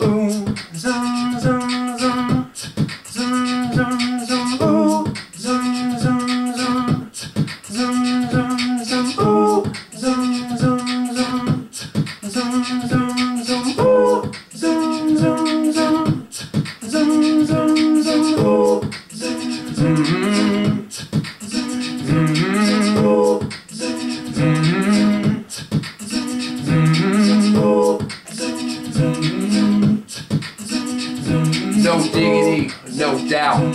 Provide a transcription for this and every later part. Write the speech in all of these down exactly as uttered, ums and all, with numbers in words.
Ooh, zoom, zoom, zoom, zoom, zoom, zoom, ooh, zoom, zoom, zoom, zoom, zoom, zoom, ooh, zoom, zoom, zoom, zoom, zoom, zoom, ooh, zoom, zoom, zoom, zoom, zoom, zoom, ooh, zoom, zoom, zoom, zoom, ooh, zoom, no diggity, no doubt.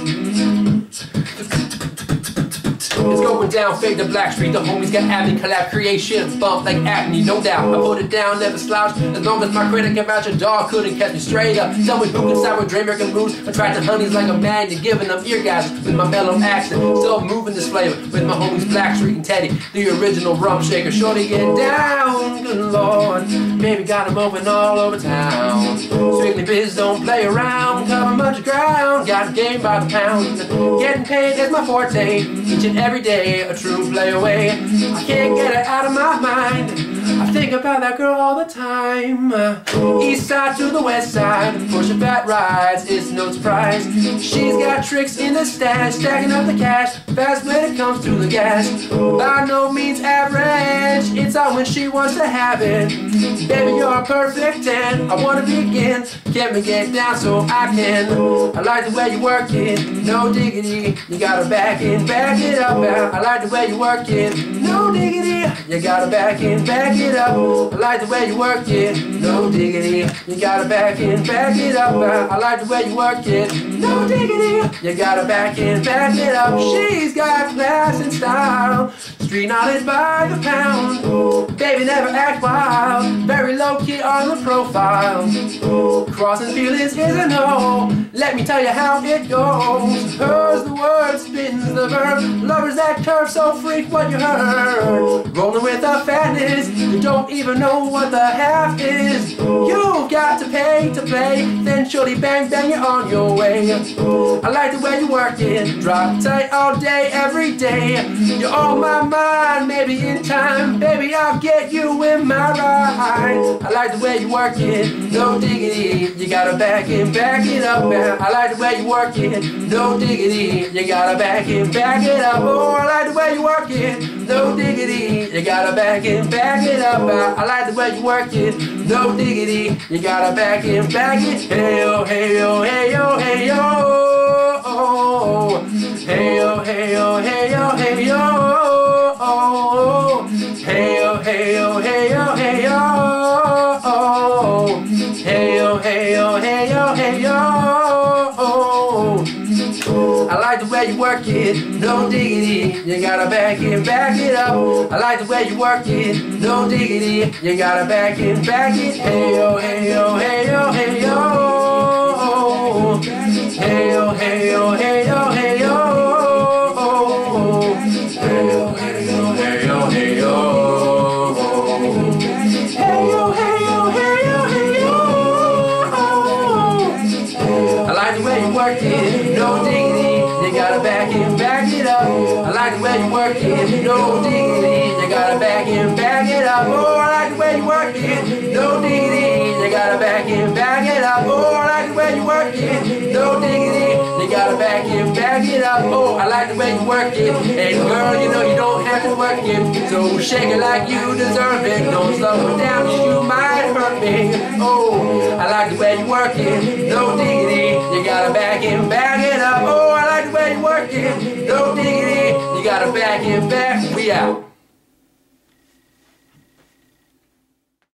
It's going down, fade to Blackstreet. The homies got Abby collab creation, bump like acne, no doubt. I put it down, never slouch. As long as my critic can vouch, a dog couldn't catch me straight up. Tell me who can sour dream making moves, attracting honeys like a magnet, giving them eargasms with my mellow accent. Still moving this flavor with my homies Blackstreet and Teddy, the original rum shaker. Shorty get down, good lord. Baby got him open all over town. Strictly biz, don't play around, cover much ground. Got game by the pound. Getting paid is my forte, each and every day, a true play away. I can't get it out of my mind. I think about that girl all the time. uh, East side to the west side, pushing fat rides, it's no surprise. She's got tricks in the stash, stacking up the cash, fast when it comes to the gas. By no means average, it's on when she wants to have it. Baby, you're a perfect ten, I wanna begin. Can we get down so I can? I like the way you work it, no diggity. You gotta back in, back it up. I like the way you work it, no diggity. You gotta back in, back it up. I like the way you work it, no diggity. You gotta back in, back it up. I like the way you work it, no diggity. You gotta back in, back it up. She's got class and style, street knowledge by the pound. Baby never act wild, very low key on the profile. Crossing feelings is a no, let me tell you how it goes. Hers the word, spins the verb, lovers that curve, so freak what you heard. Rolling with a fatness, you don't even know what the half is. You've got to pay to play, then surely bang bang you're on your way. I like the way you work it, drop tight all day, every day. You're on my mind, maybe in time, baby I'll get you in my ride. I like the way you work it, no diggity. You gotta back it, back it up now. I like the way you work it, no diggity. You gotta back it, back it up. Oh, I like the way you work it, no diggity. You gotta back it, back it up. I like the way you work it, no diggity. You gotta back it, back it. Hey yo, hey yo, hey yo, hey yo. Hey yo, hey yo, hey yo, hey yo. Hey yo, hey yo, hey yo, hey yo. Hey yo, hey yo, hey yo, hey yo. I like the way you work it, no diggity. You gotta back it, back it up. I like the way you work it, no diggity. You gotta back it, back it. Hey yo, hey yo, hey yo, hey yo. Hey yo, hey yo, hey yo, hey yo. Hey yo, hey yo, hey yo, hey yo. Hey yo, hey yo, hey yo, hey yo. I like the way you work it, no diggity. You gotta back it, back it up. I like the way you work it, no diggity. You gotta back it, back it up. Oh, I like the way you work it, no diggity. You gotta back it, back it up. Oh, I like the way you work it, no diggity. You gotta back it, back it up. Oh, I like the way you work it. And girl, you know you don't have to work it, so shake it like you deserve it. Don't slow it down, you might hurt me. Oh, I like the way you work it, no diggity. You gotta back it, back it up. Oh, I like the way you work it, no diggity. You gotta back it back. We out.